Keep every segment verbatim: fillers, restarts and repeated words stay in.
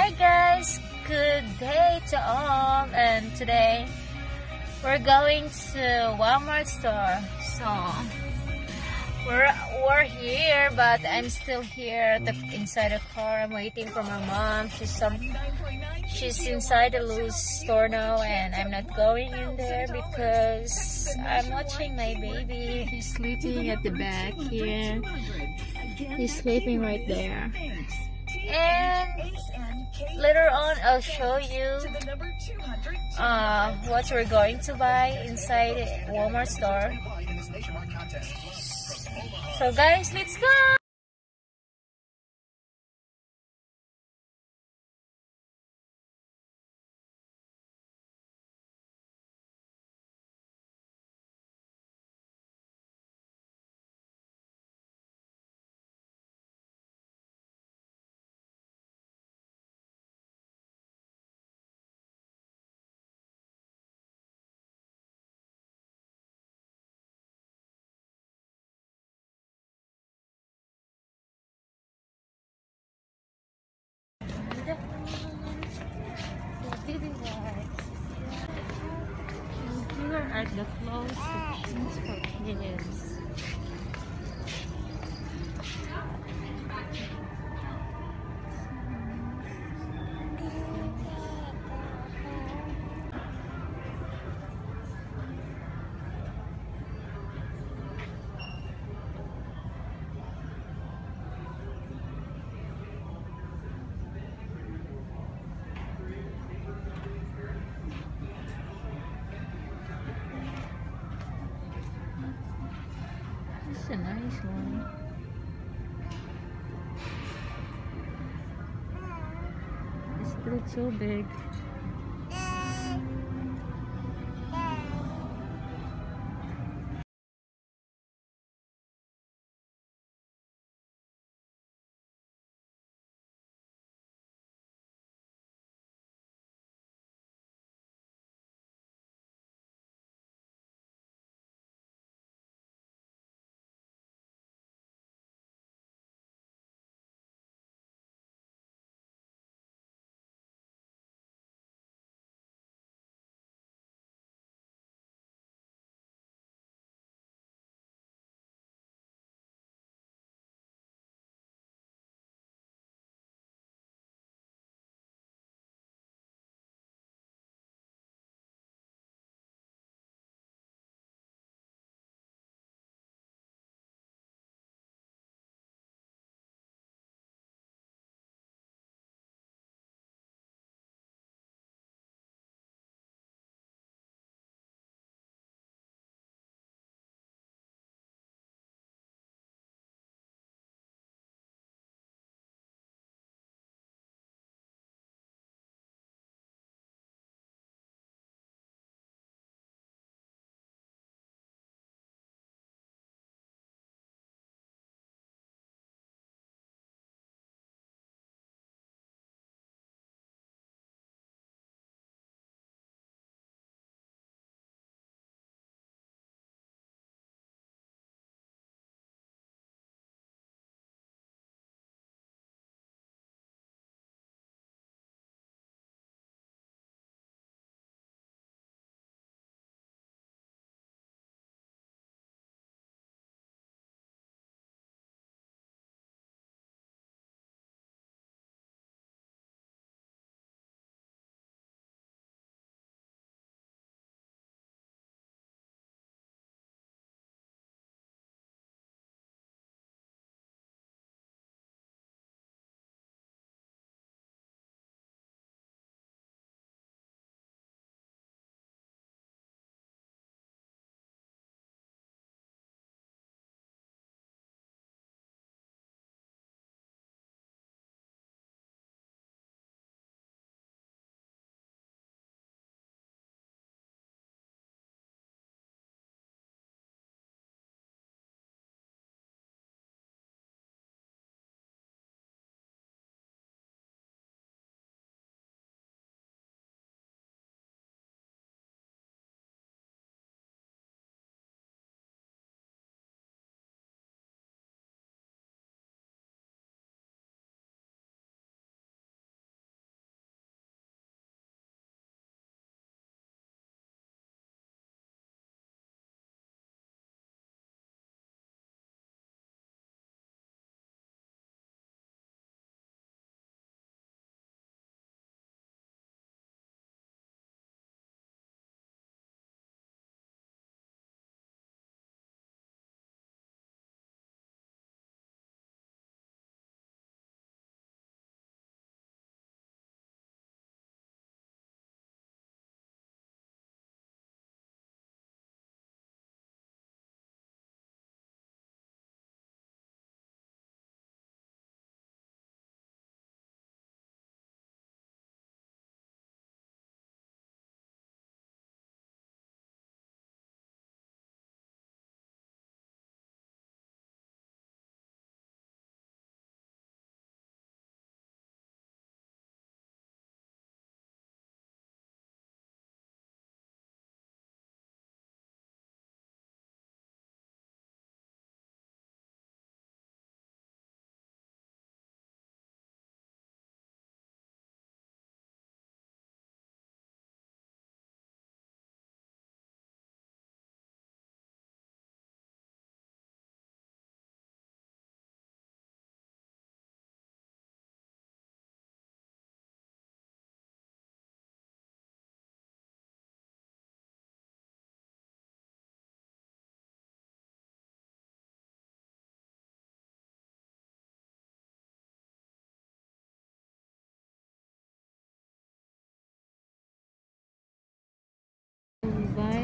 Hi guys, good day to all, and today we're going to Walmart store. So we're we're here, but I'm still here at the inside the car. I'm waiting for my mom. She's some she's inside the loose store now, and I'm not going in there because I'm watching my baby. He's sleeping at the back here. He's sleeping right there. And later on I'll show you uh, what we're going to buy inside Walmart store. So guys, let's go! Here are the clothes sections for kids. This is a nice one. It's still so big.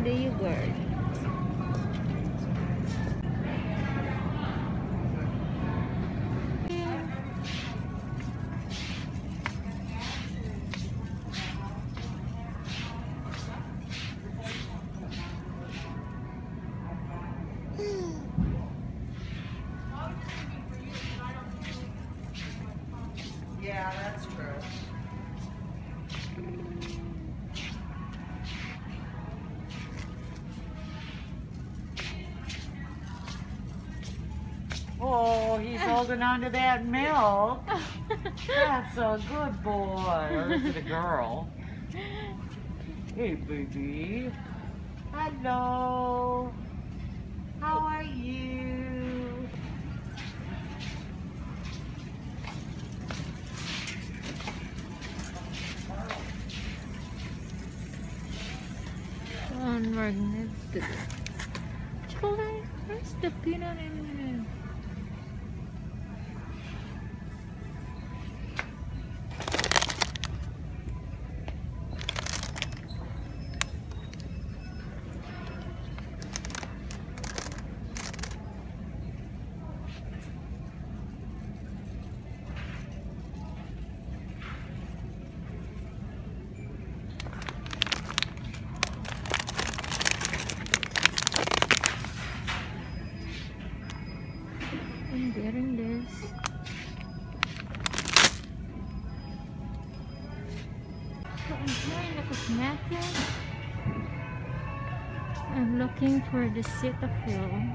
and the yogurt. Yeah, that's true. Oh, he's holding on to that milk. That's a good boy. Or is it a girl? Hey, baby. Hello. How are you? On magnetic. Chocolate. Where's the peanut in it? I'm getting this. So I'm here in the cosmetic. I'm looking for the Cetaphil.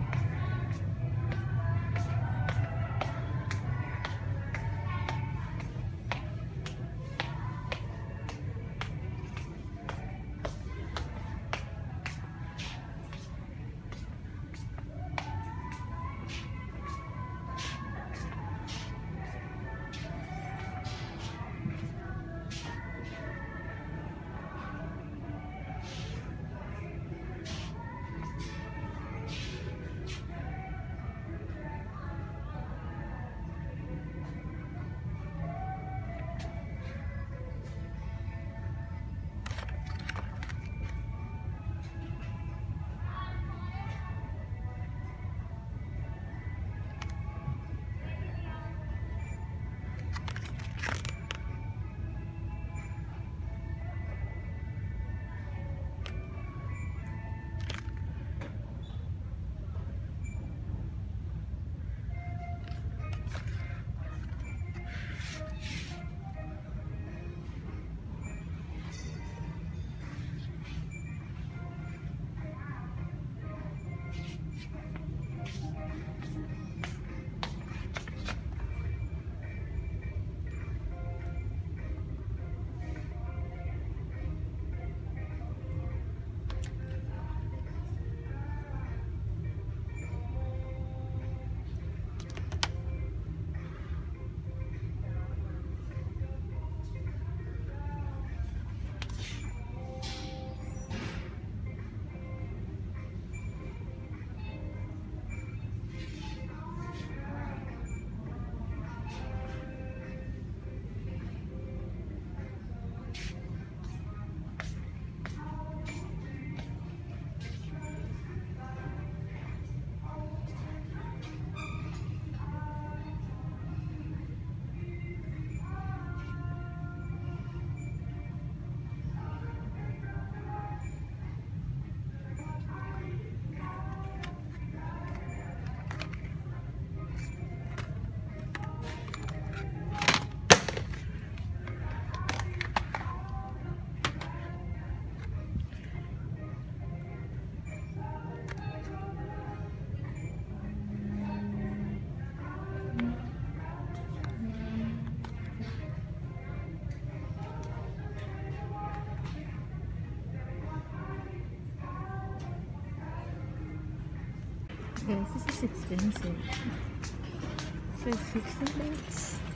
Guys, this is expensive. So it's sixty bucks.